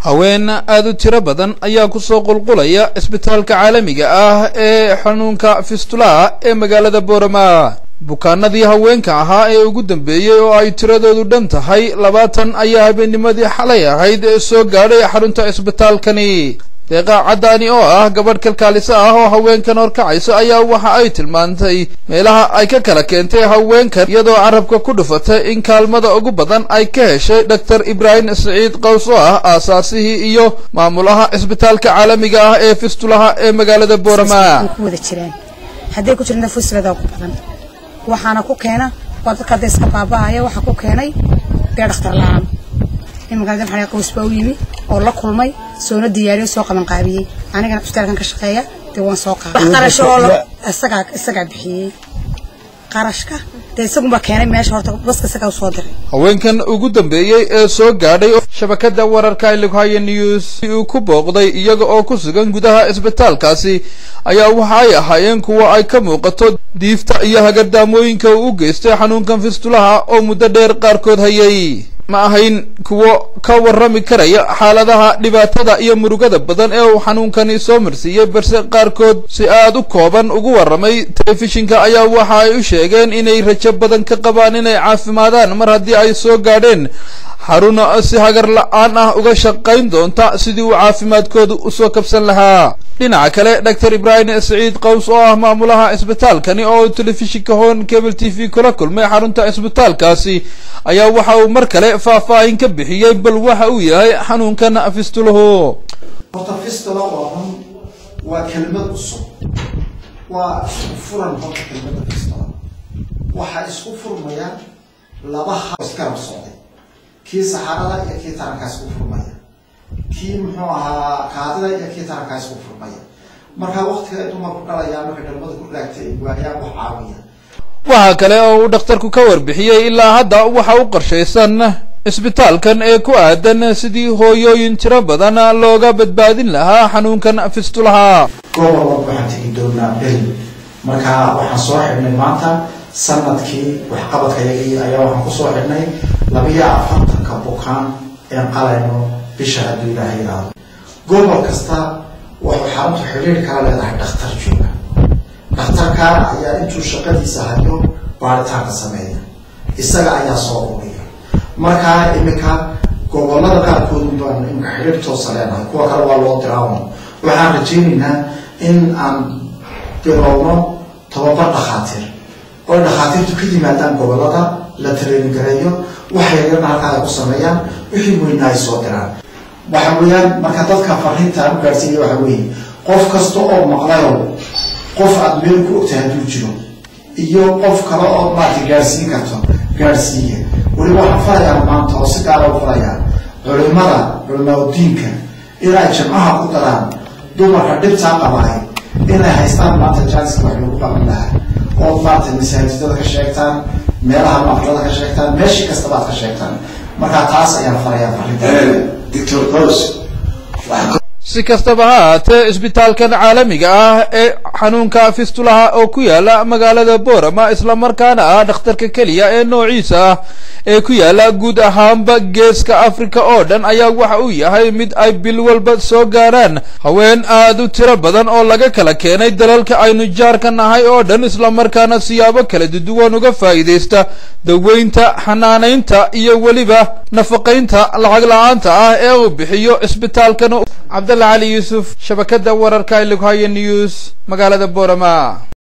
haween aad u tiro badan ayaa ku soo qulqulaya isbitaalka caalamiga ah ee xanuunka fistulaha ee magaalada Boorama. bukaanadii haweenka ahaa ee ugu dambeeyay oo ay tiradoodu dhan tahay 20 ayaa habeennimadii xalay ahayd ee soo gaadhay xarunta isbitaalkani. deeqa cadaani oo ah gabadh kalkaalisa ah oo haweenkan horkacayso ayaa waxa ay tilmaantay meelaha ay ka kala keentay haweenkan iyadoo carabka ku dhufatay in kaalmada ugu badan ay ka heshay Dr. Ibrahim Saciid Qaws oo ah aasaasihii iyo maamulaha isbitaalka caalamiga ah ee fistulaha ee magaalada Boorama. haday ku jirna fistulada ugu badan waxaana ku keena wadka dadka baabaaya waxa ku keenay dhakhtar la'aan imagada xariiq Qaws baa u yimi oo la kulmay soo diyaariyo soo qaban qaabiyay aniga isbitaalkan ka shaqeeya waan soo qaaday qarash oo isaga bixiyay qarashka isagu ma keenay meesha horta baska isaga soo diray. haweenkan ugu dambeeyay ee soo gaadhay shabakada wararka Ilughaye News uu ku booqday iyaga oo ku sugan gudaha isbitaalkaasi ayaa waxa ay ahaayeen kuwa ay ka muuqato diifta iyo hagardaamooyinka uu geystay xanuunkan fistulaha oo muddo dheer qaarkood hayay. ma ahayn kuwa ka warrami karaya xaaladaha dhibaatada iyo murugada badan ee uu xanuunkani soo marsiiyay balse qaarkood si aad u kooban ugu warramay telefishinka ayaa waxa ay u sheegeen inay rajo badan ka qabaan inay caafimaadaan mar haddii ay soo gaadheen xarun si hagar la'aan ah uga shaqayn doonta sidii uu caafimaadkoodu u soo kabsan lahaa. dhinaca kale Dr. Ibrahim Saciid Qaws oo ah maamulaha isbitaalkani oo telefishinka Hoon Cable TV kula kulmay xarunta isbitaalkaasi ayaa waxa uu mar kale faahfaahin ka bixiyay bal waxa uu yahay xanuunkan fistuluhu. horta fistula waa kelmad cusub waa furan horta kelmada fistula waxa isku furmaya laba iskala socday kii saxarada iyo kii tarankaas ku furmaya kii muxuu ahaa kaadida iyo kii tarankaas ku furmaya marka waqtiga ay dumarku dhalayaan marka dhalmada ku raagtay waayaan wax caawiya. waxa kale oo uu dhakhtarku ka warbixiyay ilaa hadda waxa uu qorsheysan isbitaalkan ee ku aadan sidii hooyooyin tiro badan looga badbaadin lahaa xanuunkan fistulaha. gobolka waxaan tagi doonaa bel marka waxaan soo xidhnay maanta sanadkii waxqabadkayagii ayaa waxaan ku soo xidhnay 42 bukaan ee qalayno bisha haddii ilaahay yiraahdo. gobol kasta wuxuu xarunta xiriir kala leedahay dhakhtar jooga. dhakhtarka ayaa intuu shaqadiisa hayo baaritaanka sameeya isaga ayaa soo ururiya. marka imika gobolada qaarkood baan imika xiriir toos leenahay kuwa kale waa loo diraawo. waxaan rajaynaynaa in aan bilowno tababar dhakhaatiir oo dhakhaatiirtu ka yimaadaan gobolada la training gareeyo waxay yarna halkaa ay ku sameeyaan wixii weynaa ay soo diraan. waxa weeyaan marka dadka fariinta u gaarsiiyo waxa weeye qof kasta oo maqlayo qof aad meel ku ogtahay hadduu jiro iyo qof kale oo maanta gaarsiin karto gaarsiiya. weliba waxaan farayaa maanta oo si gaara u farayaa culimada diinka inay jamcaha ku daraan dumarka dhibtaa qabaay inay haystaan maanta jaaniska wax lagu qaban lahaa oo maanta masaajidada ka sheegtaan meelaha maqlada ka sheegtaan meeshii kasta baad ka sheegtaan. marka taas ayaan farayaa fariinta Dr. Qaws. si kastaba ha ahaatee isbitaalkan caalamiga ah ee xanuunka fistulaha oo ku yaala magaalada Boorama isla markaana ah dhakhtarka kaliya ee noociisa ah ee ku yaala guud ahaanba geeska Afrika oo dhan ayaa waxa uu yahay mid ay bil walba soo gaaraan haween aad u tiro badan oo laga kala keenay dalalka aynu jaarka nahay oo dhan isla markaana siyaabo kala duwan uga faa'iideysta daweynta xanaanaynta iyo waliba nafaqeynta lacag la'aanta ah ee uu bixiyo isbitaalkan. Abdullah Ali Yusuf shabakada wararka Ilughaye News magaalada Boorama.